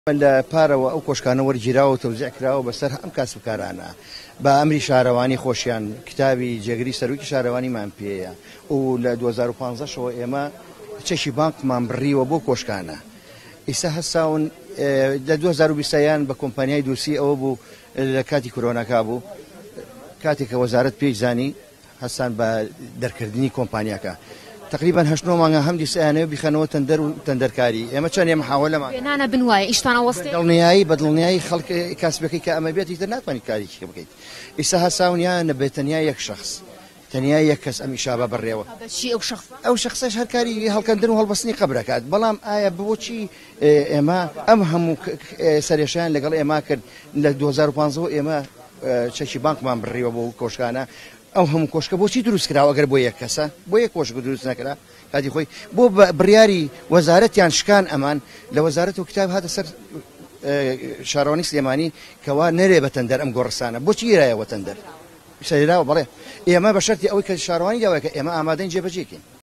لە پارەوە ئەو کۆشکانە وەرگیراوە و تەوزیع کراوە بەسەر ئەم کاسبکارانە بە ئەمری شارەوانی خۆشیان کتابی جێگری سەرۆکی شارەوانیمان پێەیە و لە 2015 شەوە ئێمە چەشی بانکمان بڕیوە بۆ کۆشکانە. ئیسا هەستاون لە 2020یان بە کۆمپانیای دووسی ئەوە بوو لە کاتی کۆرۆناکا بوو کاتێککە وەزارەت پێی زانی هەستان بە دەرکردنی کۆمپانیاکە. تقریبا 8 مانگە هەم دیسانەوە بیخەنەوە تەندەر و تەندەرکاری ئێمە چەند ئێمە حاولەمان بێنانە بنوایە ئیشتانە وەستێ دڵنیایی بە دڵنیایی خەڵک کاسبەکەی کە ئەمە بێتی تر ناتوانانی کاریکی بکەیت. ئیسا هەساونیان بێ تەنیا یەک شخص تەنیا یەک کەس ئەم ئیشابە بڕێەوە ئەو شخصش هەر کاری هەڵکەندن و هەڵبەستنی قەبرەکات. بەڵام ئایا بۆچی ئێمە ئەم هەموو سەرێشیان لەگەڵ ئێمە کرد لە 2015 ئێمە چەکی بانکمان بڕیوە بۆ کۆشکانە ئەو هەموو کۆشکە بۆچی دروست کراوە ئەگەر بۆ یەک کەسە بۆ یەک کۆشک دروست نەکرا کاتی خۆی بۆ بڕیاری وەزارەتیان شکان ئەمان لە وەزارەت و کتاب هاتە سەر شارەوانی سلێمانی کەوا نەرێ بە تەندەر ئەم گۆڕستانە بۆچی ئێرایەوە تەندەر سەیراوە بەڵێ ئێمە بە شەرتی ئەوەی کە شارەوانی داوای کە ئێمە ئامادەین جێبەجێکین.